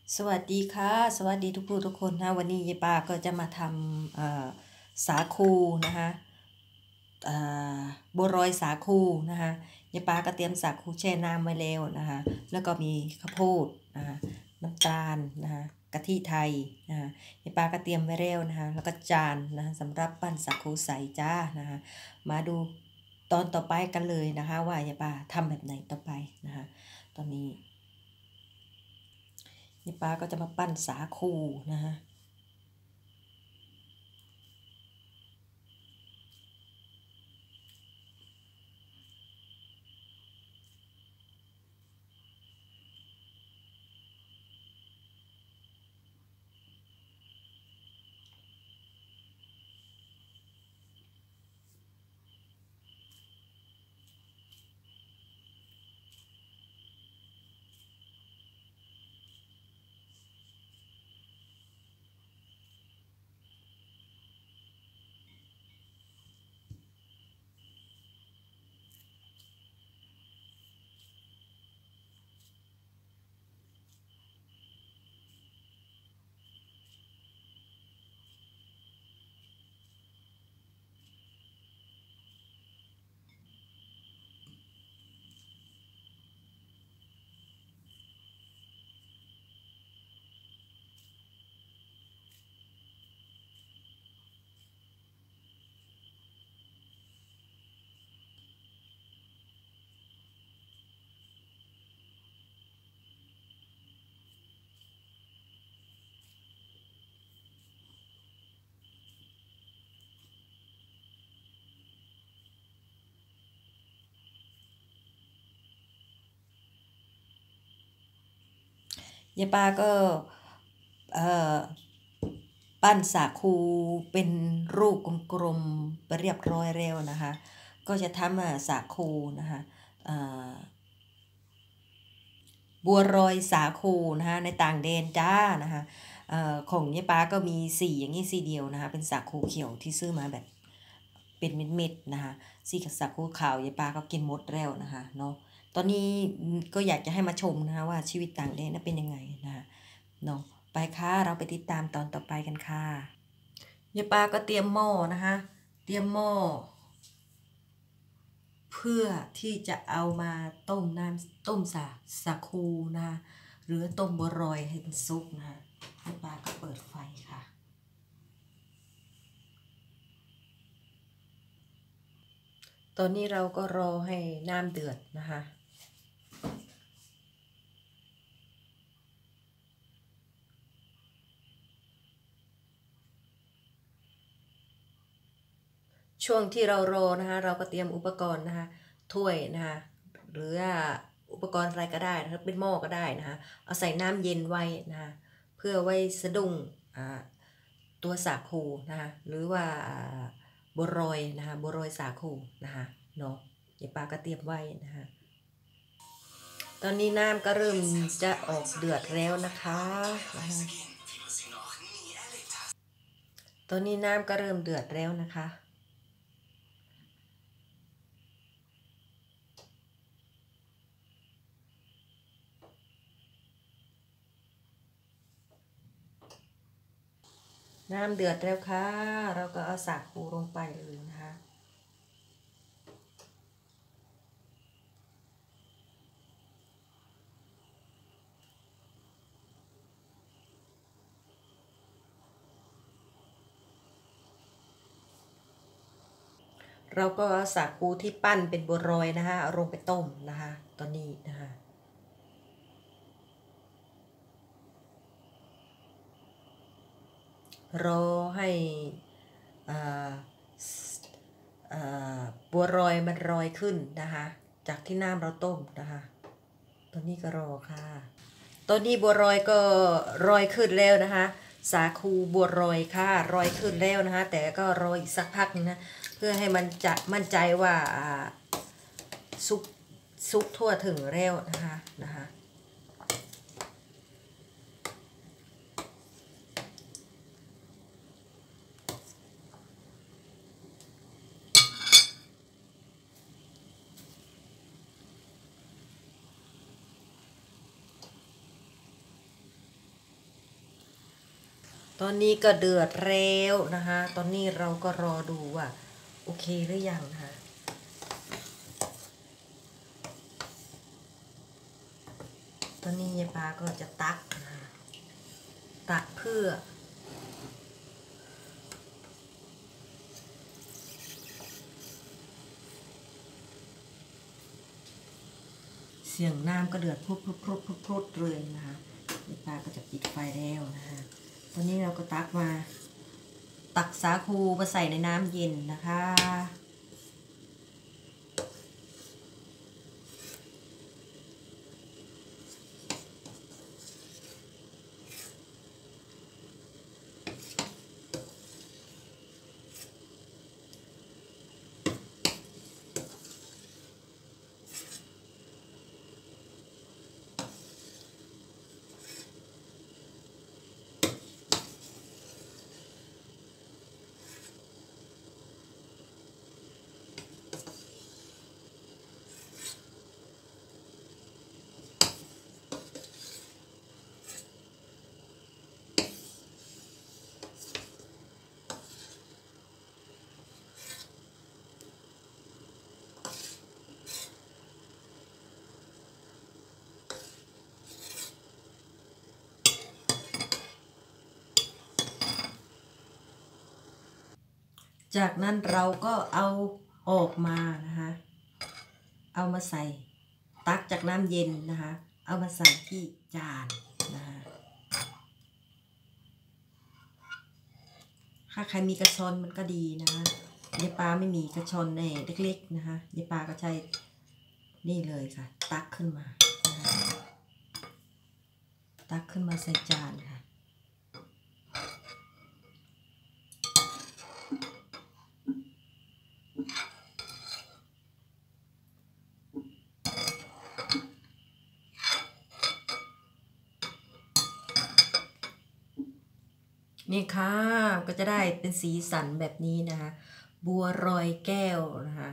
สวัสดีค่ะสวัสดีทุกผู้ทุกคนนะวันนี้ยายปาก็จะมาทำสาคูนะคะบัวรอยสาคูนะคะยายปาก็เตรียมสาคูแช่น้ำไว้แล้วนะคะแล้วก็มีข้าวโพดนะคะน้ำตาลนะคะกะทิไทยนะคะยายปาก็เตรียมไว้แล้วนะคะแล้วก็จานนะคะสำหรับปั้นสาคูใส่จ้านะคะมาดูตอนต่อไปกันเลยนะคะว่ายายปาทำแบบไหนต่อไปนะคะตอนนี้นี่ป้าก็จะมาปั้นสาคูนะฮะยายปาก็เอ่อปั้นสาคูเป็นรูปกลมๆไปเรียบร้อยแล้วนะคะก็จะทำสาคูนะคะบัวรอยสาคูนะคะในต่างแดนจ้านะคะของยายปาก็มีสีอย่างนี้สีเดียวนะคะเป็นสาคูเขียวที่ซื้อมาแบบเป็นเม็ดๆนะคะสีกับสาคูขาวยายปาก็กินหมดแล้วนะคะเนาะตอนนี้ก็อยากจะให้มาชมนะคะว่าชีวิตต่างแดนนั้นเป็นยังไงนะคะเนาะไปค่ะเราไปติดตามตอนต่อไปกันค่ะยายปาก็เตรียมหม้อนะคะเตรียมหม้อเพื่อที่จะเอามาต้มน้ำต้มสาคูนะคะหรือต้มบัวรอยให้มันสุกนะคะยายปาก็เปิดไฟค่ะตอนนี้เราก็รอให้น้ำเดือดนะคะช่วงที่เรารอนะคะเราก็เตรียมอุปกรณ์นะคะถ้วยนะคะหรือว่าอุปกรณ์อะไรก็ได้นะคะเป็นหม้อก็ได้นะคะเอาใส่น้ำเย็นไว้นะคะเพื่อไว้สะดุ้งตัวสาคูนะคะหรือว่าบัวรอยนะคะบัวรอยสาคูนะคะเนาะยายปาก็เตรียมไว้นะคะตอนนี้น้ำก็เริ่มจะออกเดือดแล้วนะคะตอนนี้น้ำก็เริ่มเดือดแล้วนะคะน้ำเดือดแล้วค่ะเราก็เอาสาคูลงไปเลยนะคะเราก็เอาสาคูที่ปั้นเป็นบัวรอยนะคะเอาลงไปต้มนะคะตอนนี้นะคะรอให้บัวรอยมันลอยขึ้นนะคะจากที่น้ำเราต้มนะคะตอนนี้ก็รอค่ะตอนนี้บัวรอยก็ลอยขึ้นแล้วนะคะสาคูบัวรอยค่ะลอยขึ้นแล้วนะคะแต่ก็รออีกสักพักนึงนะเพื่อให้มันจะมั่นใจว่าซุกทั่วถึงแล้วนะคะตอนนี้ก็เดือดแล้วนะคะตอนนี้เราก็รอดูว่าโอเคหรือยังนะคะตอนนี้ยายปาก็จะตักนะคะตักเพื่อเสียงน้ำก็เดือดพรุดเลยนะคะยายปาก็จะปิดไฟแล้วนะคะตอนนี้เราก็ตักสาคูมาใส่ในน้ำเย็นนะคะจากนั้นเราก็เอาออกมานะคะเอามาใส่ตักจากน้ำเย็นนะคะเอามาใส่ที่จานนะคะถ้าใครมีกระชอนมันก็ดีนะคะยายปาไม่มีกระชอนในเล็กๆนะคะยายปาก็ใช้นี่เลยค่ะตักขึ้นมานะคะตักขึ้นมาใส่จานค่ะนี่ค่ะก็จะได้เป็นสีสันแบบนี้นะคะบัวรอยแก้วนะคะ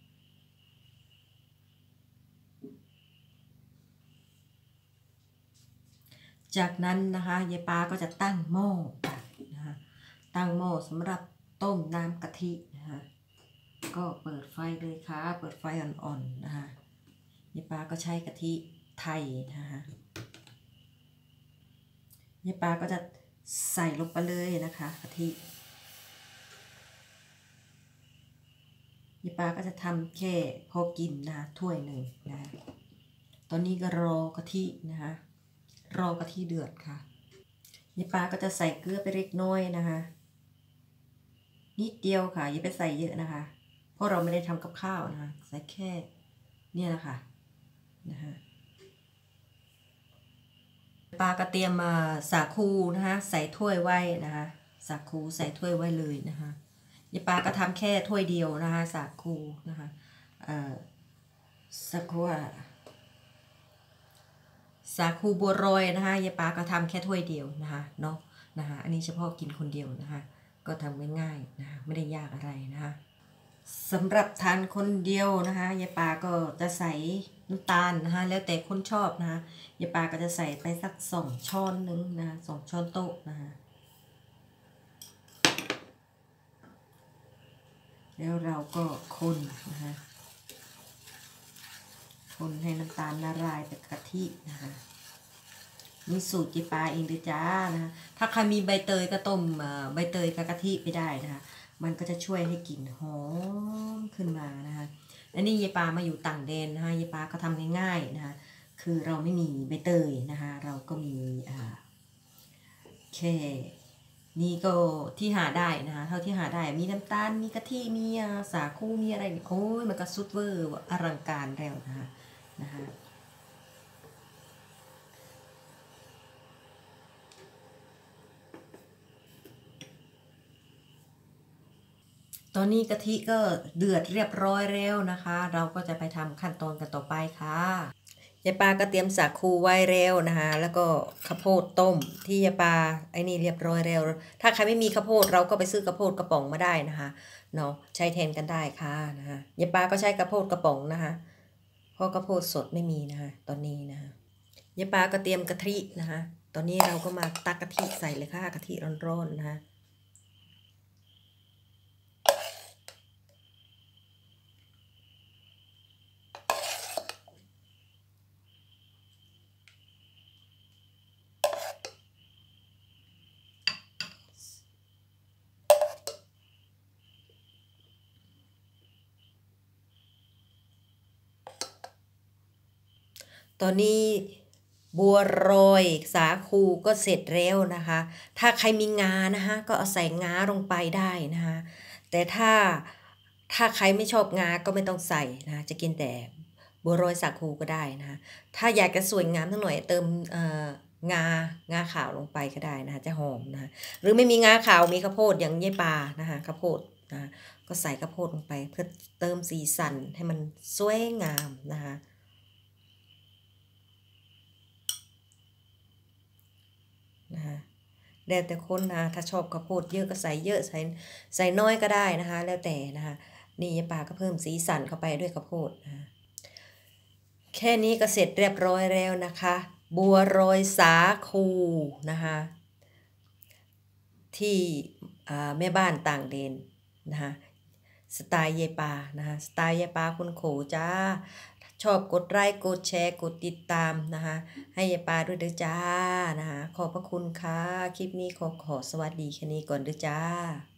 จากนั้นนะคะยายปาก็จะตั้งหม้อนะคะตั้งหม้อสำหรับต้มน้ำกะทินะคะก็เปิดไฟเลยค่ะเปิดไฟอ่อนๆนะคะยายปาก็ใช้กะทิไทยนะคะยายปาก็จะใส่ลงไปเลยนะคะกะทิยายปาก็จะทำแค่พอกินนะถ้วยหนึ่งนะตอนนี้ก็รอกะทินะคะรอกะทิเดือดค่ะยายปาก็จะใส่เกลือไปเล็กน้อยนะคะนิดเดียวค่ะอย่าไปใส่เยอะนะคะเพราะเราไม่ได้ทำกับข้าวนะคะใส่แค่เนี่ยนะคะปลาก็เตรียมมาสาคูนะคะใส่ถ้วยไว้นะคะสาคูใส่ถ้วยไว้เลยนะคะยายปาก็ทำแค่ถ้วยเดียวนะคะสาคูนะคะสาคูบัวรอยนะคะยายปาก็ทำแค่ถ้วยเดียวนะคะเนาะนะคะอันนี้เฉพาะกินคนเดียวนะคะก็ทำง่ายๆนะคะไม่ได้ยากอะไรนะคะสำหรับทานคนเดียวนะคะยายปาก็จะใส่น้ำตาลนะคะแล้วแต่คนชอบนะคะยายปาก็จะใส่ไปสัก2 ช้อนนึงนะ2 ช้อนโต๊ะนะคะแล้วเราก็คนนะคะคนให้น้ำตาลละลายไปกะทินะคะนี่สูตรยายปาเองเลยจ้านะคะถ้าใครมีใบเตยก็ต้มใบเตยกับกะทิไปได้นะคะมันก็จะช่วยให้กลิ่นหอมขึ้นมานะคะและนี่ยายปามาอยู่ต่างแดนนะคะยายปาก็ทำง่ายๆนะคะคือเราไม่มีใบเตยนะคะเราก็มีแค่นี่ก็ที่หาได้นะคะเท่าที่หาได้มีน้ำตาลมีกะทิมีสาคูมีอะไรโอ้ยมันก็สุดเวอร์อลังการแล้วนะคะตอนนี้กะทิก็เดือดเรียบร้อยแล้วนะคะเราก็จะไปทำขั้นตอนกันต่อไปค่ะยายปาก็เตรียมสาคูไว้แล้วนะคะแล้วก็ข้าวโพดต้มที่ยายปาไอ้นี่เรียบร้อยแล้วถ้าใครไม่มีข้าวโพดเราก็ไปซื้อข้าวโพดกระป๋องมาได้นะคะเนาะใช้แทนกันได้ค่ะนะคะยายปาก็ใช้ข้าวโพดกระป๋องนะคะเพราะข้าวโพดสดไม่มีนะคะตอนนี้นะคะยายปาก็เตรียมกะทินะคะตอนนี้เราก็มาตักกะทิใส่เลยค่ะกะทิร้อนๆนะคะตอนนี้บัวรอยสาคูก็เสร็จแล้วนะคะ ถ้าใครมีงานะคะก็เอาใส่งาลงไปได้นะคะแต่ถ้าใครไม่ชอบงาก็ไม่ต้องใส่นะจะกินแต่บัวรอยสาคูก็ได้นะคะถ้าอยากจะสวยงามทั้งหน่อยเติมงาขาวลงไปก็ได้นะคะจะหอมนะคะหรือไม่มีงาขาวมีข้าวโพดอย่างยี่ปลานะคะข้าวโพดนะก็ใส่ข้าวโพดลงไปเพื่อเติมสีสันให้มันสวยงามนะคะนะคะแล้วแต่คนนะถ้าชอบข้าวโพดเยอะก็ใส่เยอะใส่น้อยก็ได้นะคะแล้วแต่นะคะนี่ยายปลาก็เพิ่มสีสันเข้าไปด้วยข้าวโพดนะแค่นี้ก็เสร็จเรียบร้อยแล้วนะคะบัวรอยสาคูนะคะที่แม่บ้านต่างแดนนะคะสไตล์ยายปานะคะสไตล์ยายปาคุณโขจ้าชอบกดไลค์กดแชร์กดติดตามนะคะให้ยายปาด้วยเด้อจ้านะคะขอบพระคุณค่ะคลิปนี้ขอสวัสดีแค่นี้ก่อนเด้อจ้า